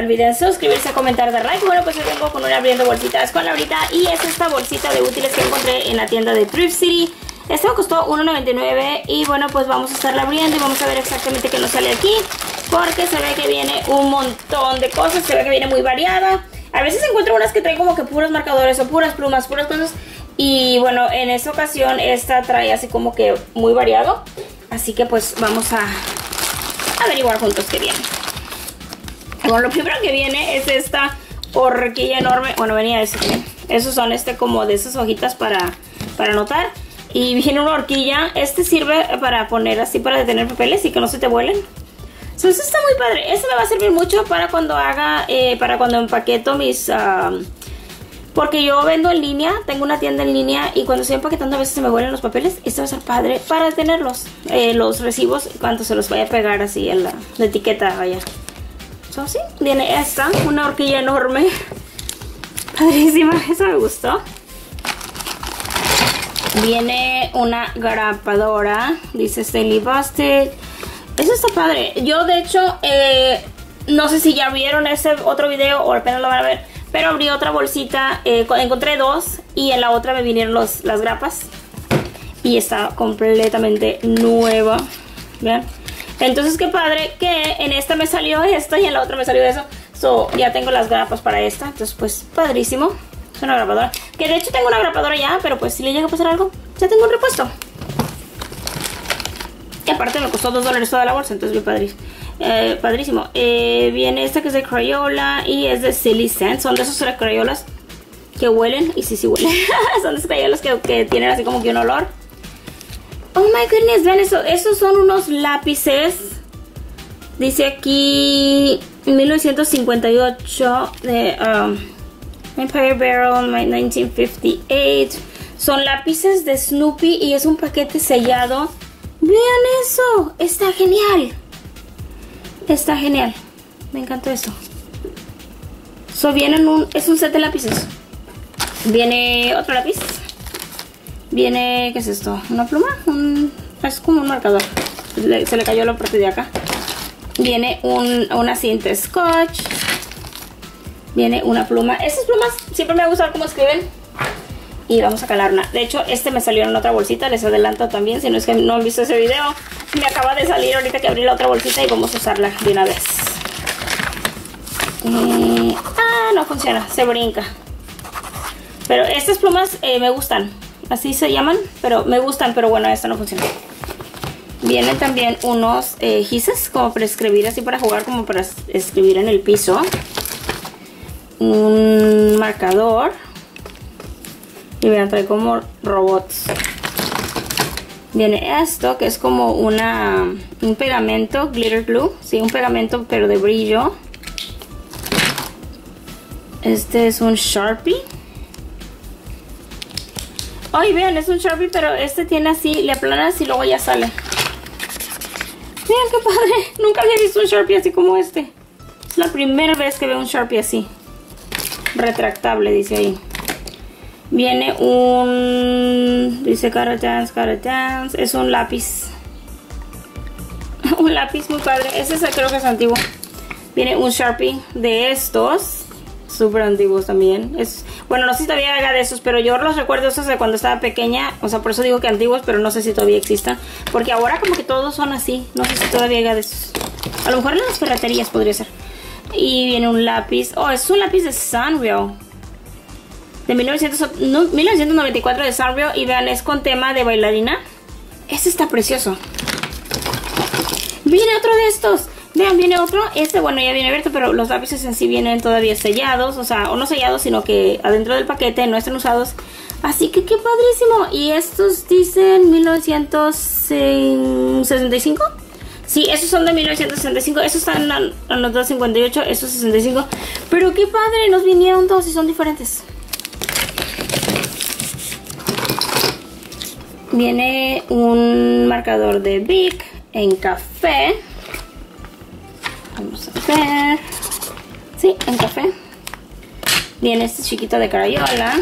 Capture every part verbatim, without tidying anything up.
olviden suscribirse, comentar, dar like. Bueno, pues yo vengo con una abriendo bolsitas con Laurita. Y es esta bolsita de útiles que encontré en la tienda de Thrift City. Esta me costó uno noventa y nueve. Y bueno, pues vamos a estarla abriendo y vamos a ver exactamente qué nos sale aquí. Porque se ve que viene un montón de cosas. Se ve que viene muy variada. A veces encuentro unas que traen como que puros marcadores o puras plumas, puras cosas. Y bueno, en esta ocasión esta trae así como que muy variado. Así que pues vamos a averiguar juntos qué viene. Bueno, lo primero que viene es esta horquilla enorme. Bueno, venía eso también. Esos son este como de esas hojitas para, para anotar. Y viene una horquilla. Este sirve para poner así para detener papeles y que no se te vuelen. So, eso está muy padre. Este me va a servir mucho para cuando haga, eh, para cuando empaqueto mis... Uh, porque yo vendo en línea, tengo una tienda en línea y cuando estoy empaquetando a veces se me vuelan los papeles. Este va a ser padre para detenerlos, eh, los recibos, cuando se los vaya a pegar así en la, la etiqueta, vaya. So, sí, viene esta, una horquilla enorme. Padrísima, eso me gustó. Viene una grapadora, dice Stanley Busted. Eso está padre. Yo de hecho, eh, no sé si ya vieron ese otro video o apenas lo van a ver, pero abrí otra bolsita, eh, encontré dos y en la otra me vinieron los, las grapas. Y está completamente nueva. Vean. Entonces qué padre que en esta me salió esto y en la otra me salió eso. So, ya tengo las grapas para esta. Entonces pues padrísimo. Es una grapadora. Que de hecho tengo una grapadora ya, pero pues si le llega a pasar algo, ya tengo un repuesto. Y aparte me costó dos dólares toda la bolsa, entonces bien padrísimo. Eh, padrísimo. Eh, viene esta que es de Crayola y es de Silly Scent. Son de esos Crayolas que huelen. Y sí, sí huelen. Son de esos Crayolas que, que tienen así como que un olor. Oh my goodness, vean eso. Esos son unos lápices. Dice aquí mil novecientos cincuenta y ocho de um, Empire Barrel nineteen fifty-eight. Son lápices de Snoopy y es un paquete sellado. Vean eso, está genial. Está genial. Me encantó eso. So vienen un, es un set de lápices. Viene otro lápiz. Viene, ¿qué es esto? ¿Una pluma? Un, es como un marcador. Le, se le cayó la parte de acá. Viene un, una cinta scotch. Viene una pluma. Estas plumas siempre me ha gustado cómo escriben. Y vamos a calar una. De hecho, este me salió en otra bolsita. Les adelanto también. Si no es que no han visto ese video. Me acaba de salir ahorita que abrí la otra bolsita. Y vamos a usarla de una vez. Eh, ah, no funciona. Se brinca. Pero estas plumas eh, me gustan. Así se llaman. Pero me gustan. Pero bueno, esta no funciona. Vienen también unos eh, gises. Como para escribir así. Para jugar. Como para escribir en el piso. Un marcador. Y vean, trae como robots. Viene esto, que es como una un pegamento, glitter glue. Sí, un pegamento, pero de brillo. Este es un Sharpie. Ay, vean, es un Sharpie, pero este tiene así, le aplanas y luego ya sale. Vean qué padre. Nunca había visto un Sharpie así como este. Es la primera vez que veo un Sharpie así. Retractable, dice ahí. Viene un... Dice Cara Dance, Cara Dance. Es un lápiz. Un lápiz muy padre. Ese es, creo que es antiguo. Viene un Sharpie de estos. Súper antiguos también. Es, bueno, no sé si todavía haga de esos, pero yo los recuerdo esos de cuando estaba pequeña. O sea, por eso digo que antiguos, pero no sé si todavía existan. Porque ahora como que todos son así. No sé si todavía haga de esos. A lo mejor en las ferreterías podría ser. Y viene un lápiz. Oh, es un lápiz de Sanrio. De mil novecientos noventa y cuatro de Sanrio. Y vean, es con tema de bailarina. Este está precioso. Viene otro de estos. Vean, viene otro. Este, bueno, ya viene abierto, pero los lápices en sí vienen todavía sellados. O sea, o no sellados, sino que adentro del paquete no están usados. Así que qué padrísimo. Y estos dicen mil novecientos sesenta y cinco. Sí, esos son de mil novecientos sesenta y cinco. Esos están en los dos cincuenta y ocho. Esos sesenta y cinco. Pero qué padre, nos vinieron dos y son diferentes. Viene un marcador de Bic en café. Vamos a ver. Sí, en café. Viene este chiquito de Crayola.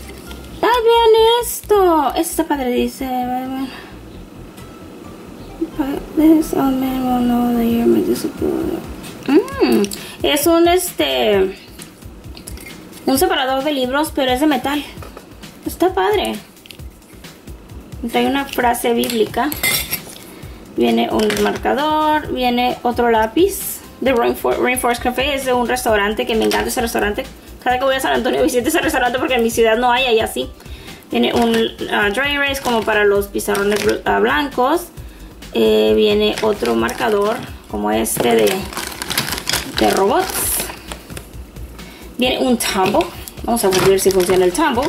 ¡Ah, vean esto! Esto está padre, dice. This old man will know that you're my discipline. Mm, es un este un separador de libros, pero es de metal. Está padre. Trae una frase bíblica. Viene un marcador, viene otro lápiz de Rainfor Rainforest Café. Es de un restaurante que me encanta ese restaurante. Cada que voy a San Antonio visito ese restaurante porque en mi ciudad no hay, allá sí. Viene un uh, dry erase como para los pizarrones uh, blancos. Eh, viene otro marcador como este de, de robots. Viene un tumble. Vamos a ver si funciona el tumble.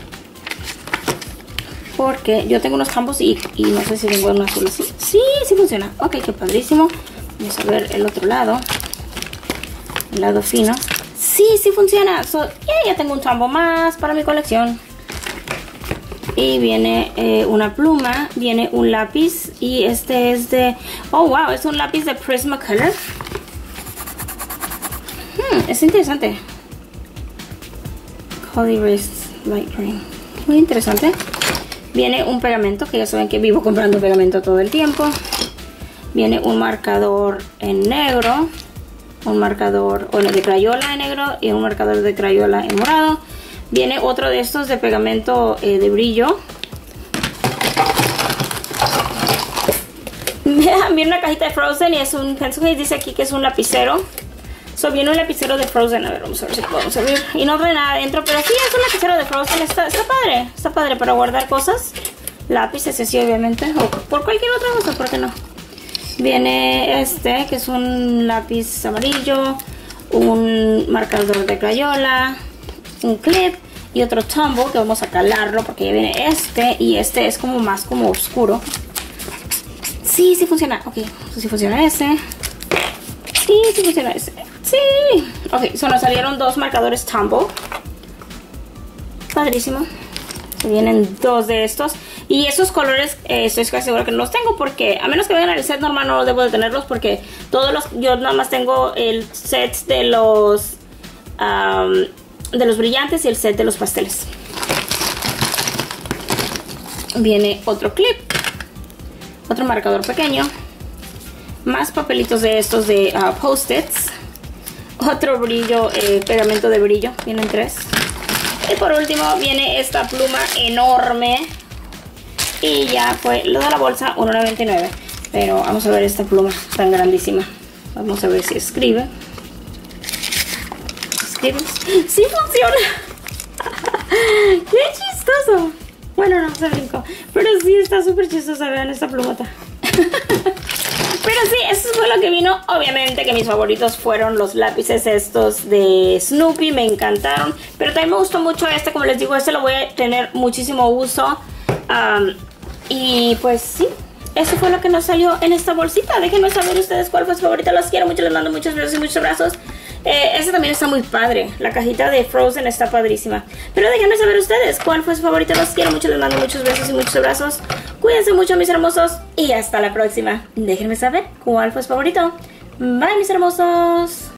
Porque yo tengo unos tumbles y, y no sé si tengo uno azul así. Sí, sí funciona. Ok, qué padrísimo. Vamos a ver el otro lado. El lado fino. Sí, sí funciona. So, yeah, ya tengo un tumble más para mi colección. Y viene eh, una pluma, viene un lápiz y este es de... Oh, wow, es un lápiz de Prismacolor. Hmm, es interesante. Color Erase Light Green. Muy interesante. Viene un pegamento, que ya saben que vivo comprando pegamento todo el tiempo. Viene un marcador en negro. Un marcador, bueno, de Crayola en negro y un marcador de Crayola en morado. Viene otro de estos de pegamento eh, de brillo. Viene una cajita de Frozen y es un pencil case. Dice aquí que es un lapicero. So, viene un lapicero de Frozen. A ver, vamos a ver si lo podemos abrir. Y no trae nada adentro, pero sí es un lapicero de Frozen. Está, está padre. Está padre para guardar cosas. Lápices así, obviamente. O por cualquier otra cosa, ¿por qué no? Viene este, que es un lápiz amarillo. Un marcador de Crayola. Un clip y otro tumble que vamos a calarlo porque ya viene este y este es como más como oscuro. Sí, sí funciona. Ok, sí funciona ese. Sí, sí funciona ese. Sí. Ok, solo salieron dos marcadores tumble. Padrísimo. Se vienen dos de estos. Y esos colores eh, estoy casi segura que no los tengo porque a menos que vayan al set normal no debo de tenerlos porque todos los, yo nada más tengo el set de los um, de los brillantes y el set de los pasteles. Viene otro clip, otro marcador pequeño, más papelitos de estos de uh, post-its, otro brillo, eh, pegamento de brillo, vienen tres. Y por último viene esta pluma enorme y ya fue lo de la bolsa uno noventa y nueve. Pero vamos a ver esta pluma tan grandísima. Vamos a ver si escribe. ¡Sí funciona! ¡Qué chistoso! Bueno, no, se brincó. Pero sí está súper chistosa, vean esta plumota. Pero sí, eso fue lo que vino. Obviamente que mis favoritos fueron los lápices estos de Snoopy. Me encantaron. Pero también me gustó mucho este, como les digo, este lo voy a tener muchísimo uso. Um, y pues sí, eso fue lo que nos salió en esta bolsita. Déjenme saber ustedes cuál fue su favorita. Los quiero mucho, les mando muchos besos y muchos abrazos. Eh, esta también está muy padre. La cajita de Frozen está padrísima. Pero déjenme saber ustedes cuál fue su favorita. Los quiero mucho, les mando muchos besos y muchos abrazos. Cuídense mucho, mis hermosos. Y hasta la próxima. Déjenme saber cuál fue su favorito. Bye, mis hermosos.